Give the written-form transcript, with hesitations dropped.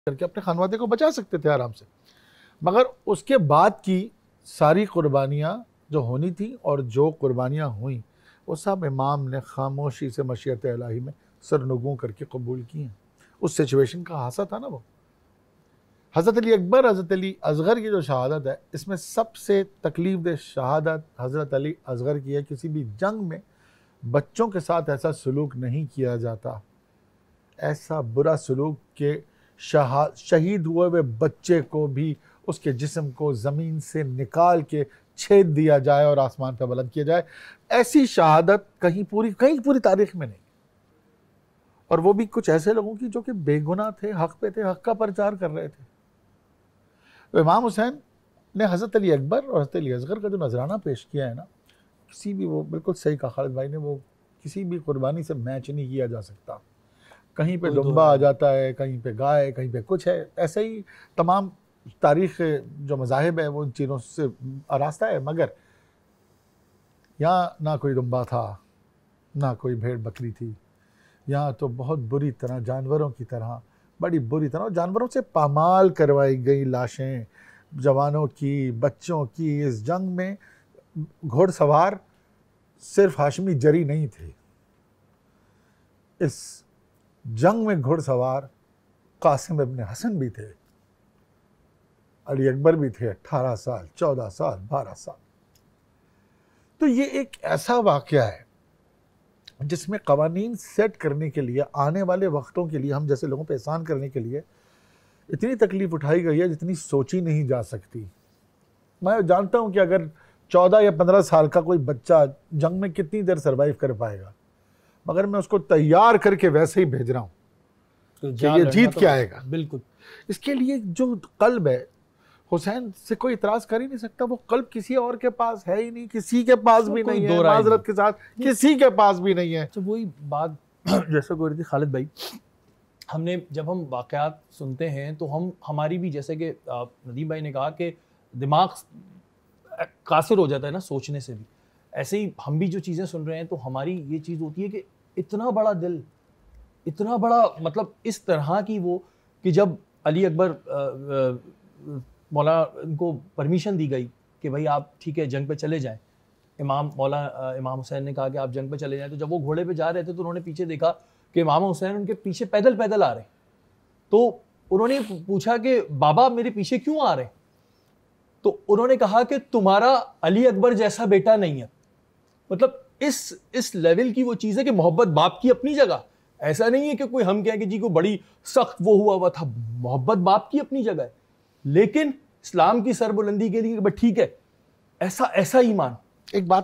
करके अपने खानवादे को बचा सकते थे आराम से। मगर उसके बाद की सारी कुर्बानियाँ जो होनी थी और जो कुर्बानियाँ हुई वो सब इमाम ने खामोशी से मशीयत इलाही में सरनगू करके कबूल की हैं। उस सिचुएशन का हासा था ना वो। हज़रत अली अकबर, हज़रत अली असगर की जो शहादत है, इसमें सबसे तकलीफ दह शहादत हज़रत अली असगर की है। किसी भी जंग में बच्चों के साथ ऐसा सलूक नहीं किया जाता, ऐसा बुरा सलूक के शहीद हुए हुए बच्चे को भी उसके जिस्म को ज़मीन से निकाल के छेद दिया जाए और आसमान पर बुलंद किया जाए। ऐसी शहादत कहीं पूरी तारीख में नहीं। और वो भी कुछ ऐसे लोगों की जो कि बेगुनाह थे, हक पे थे, हक का प्रचार कर रहे थे। तो इमाम हुसैन ने हज़रत अली अकबर और हज़रत अली असगर का जो नजराना पेश किया है ना, किसी भी, वो बिल्कुल सही कहा खालिद भाई ने, वो किसी भी कुर्बानी से मैच नहीं किया जा सकता। कहीं पे दुम्बा आ जाता है, कहीं पे गाय, कहीं पे कुछ है। ऐसे ही तमाम तारीख़ जो मज़ाहिब है वो इन चीज़ों से आरास्ता है। मगर यहाँ ना कोई दुम्बा था, ना कोई भेड़ बकरी थी। यहाँ तो बहुत बुरी तरह जानवरों की तरह, बड़ी बुरी तरह जानवरों से पामाल करवाई गई लाशें जवानों की, बच्चों की। इस जंग में घोड़सवार सिर्फ हाशमी जरी नहीं थे, इस जंग में घुड़सवार कासिम इब्न हसन भी थे, अली अकबर भी थे। 18 साल, 14 साल, 12 साल। तो ये एक ऐसा वाक़या है जिसमें कवानीन सेट करने के लिए, आने वाले वक्तों के लिए, हम जैसे लोगों पे एहसान करने के लिए इतनी तकलीफ उठाई गई है जितनी सोची नहीं जा सकती। मैं जानता हूं कि अगर 14 या 15 साल का कोई बच्चा जंग में कितनी देर सर्वाइव कर पाएगा, मगर मैं उसको तैयार करके वैसे ही भेज रहा हूं कि ये जीत के आएगा। बिल्कुल। इसके लिए जो कल्ब है, हुसैन से कोई इतराज कर ही नहीं सकता। वो कल्ब किसी और के पास है ही नहीं, किसी के पास भी नहीं है, माजरत के साथ किसी के पास भी नहीं है। तो वही बात जैसे कोई थी खालिद भाई, हमने जब हम वाक़यात सुनते हैं तो हमारी भी, जैसे कि नदीम भाई ने कहा कि दिमाग कासिर हो जाता है ना सोचने से भी। ऐसे ही हम भी जो चीज़ें सुन रहे हैं तो हमारी ये चीज़ होती है कि इतना बड़ा दिल, इतना बड़ा, मतलब इस तरह की वो, कि जब अली अकबर मौला इनको परमिशन दी गई कि भाई आप ठीक है जंग पे चले जाएं, इमाम हुसैन ने कहा कि आप जंग पे चले जाएं। तो जब वो घोड़े पे जा रहे थे तो उन्होंने पीछे देखा कि इमाम हुसैन उनके पीछे पैदल पैदल आ रहे। तो उन्होंने पूछा कि बाबा मेरे पीछे क्यों आ रहे? तो उन्होंने कहा कि तुम्हारा अली अकबर जैसा बेटा नहीं है। मतलब इस लेवल की वो चीज़ है कि मोहब्बत बाप की अपनी जगह। ऐसा नहीं है कि कोई हम कहें कि जी को बड़ी सख्त वो हुआ था, मोहब्बत बाप की अपनी जगह है। लेकिन इस्लाम की सरबुलंदी के लिए ठीक है, ऐसा ईमान। एक बात